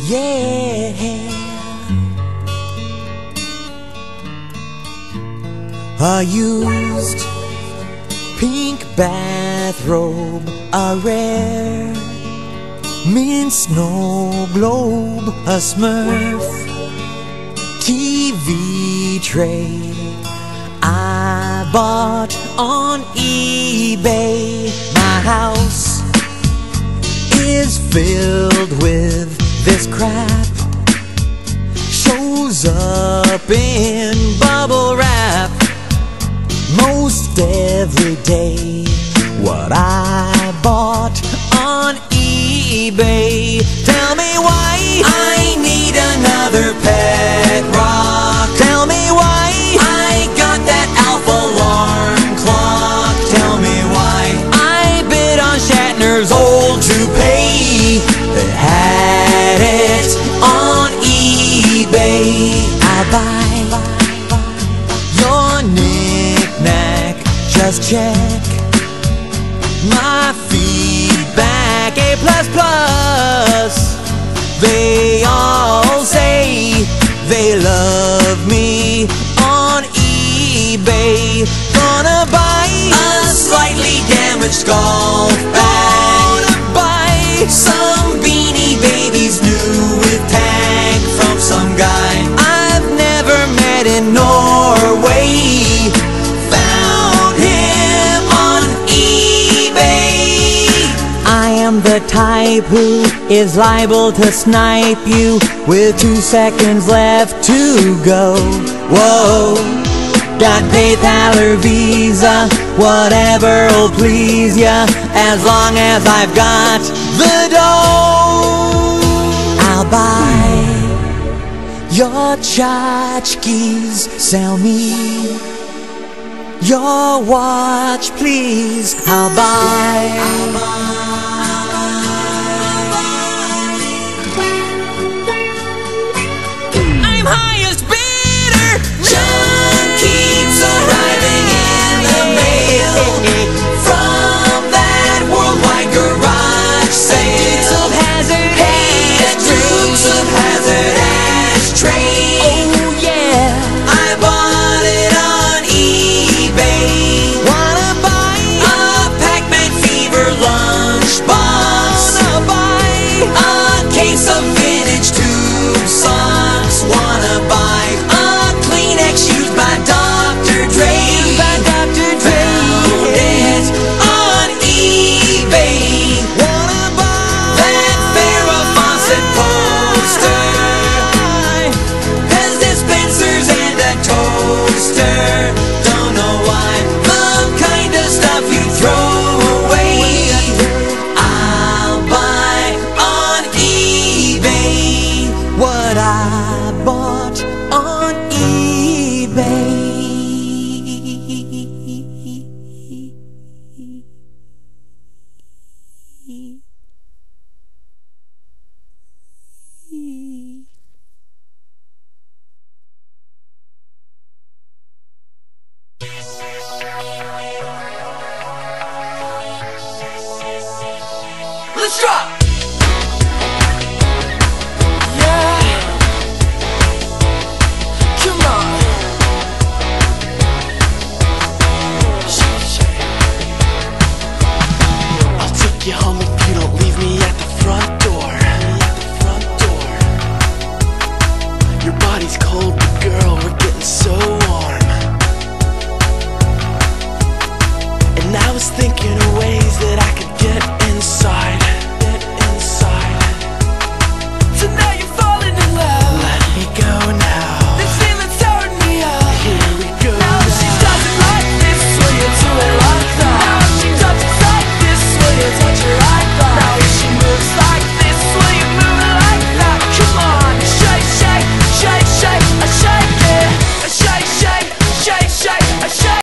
yeah. A used pink bathrobe, a rare mint snow globe, a Smurf TV tray I bought on eBay. My house is filled with this crap, shows up in bubble wrap most every day. What I bought on eBay. Tell me why I need another pet rock. Tell me why I got that Alpha alarm clock. Tell me why I bid on Shatner's old toupee. They had it on eBay. I'll buy your knick-knack, just check my feedback, A++. They all say they love me on eBay. Gonna buy a slightly damaged golf bag. Gonna buy some Beanie Babies new with tag from some guy I've never met in Norway. Found him on eBay. I am the type who is liable to snipe you with 2 seconds left to go. Whoa, got PayPal or Visa, whatever'll please ya, as long as I've got the dough. I'll buy your tchotchkes, sell me your watch, please. I'll buy. I'm highest bidder. John keeps arriving in the mail from that worldwide garage sale. Dukes of Hazzard, hey, Dukes of Hazzard ashtray. Oh yeah, I bought it on eBay. Wanna buy a Pac-Man Fever lunchbox. Wanna buy a case of vintage tube socks. Wanna buy a Kleenex used by Dr. Dre. Found it on eBay. Wanna buy that Farrah Fawcett poster, has dispensers and a toaster. Don't know why, the kind of stuff you throw away. I'll buy on eBay what I bought on eBay. Let's drop! Yeah, come on. I'll take you home if you don't leave me at the front door. Your body's cold, but girl, we're getting so warm. And I was thinking of ways that I could get inside.